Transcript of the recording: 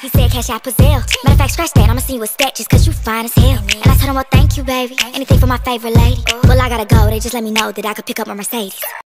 He said cash out Pazelle. Matter of fact, scratch that, I'ma send you a stack just cause you fine as hell. And I told him, well, thank you, baby. Anything for my favorite lady. Well, I gotta go, they just let me know that I could pick up my Mercedes.